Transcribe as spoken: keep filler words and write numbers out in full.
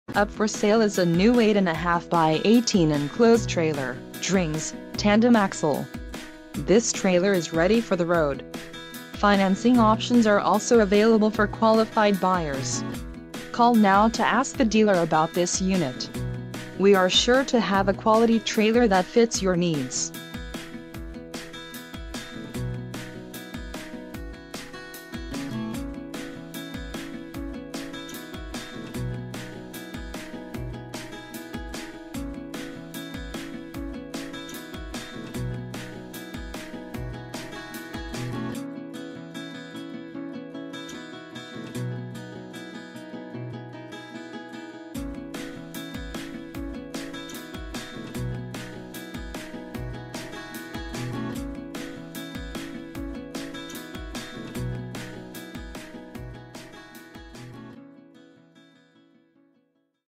Up for sale is a new eight and a half by eighteen enclosed trailer, Drings, Tandem axle. This trailer is ready for the road. Financing options are also available for qualified buyers. Call now to ask the dealer about this unit. We are sure to have a quality trailer that fits your needs.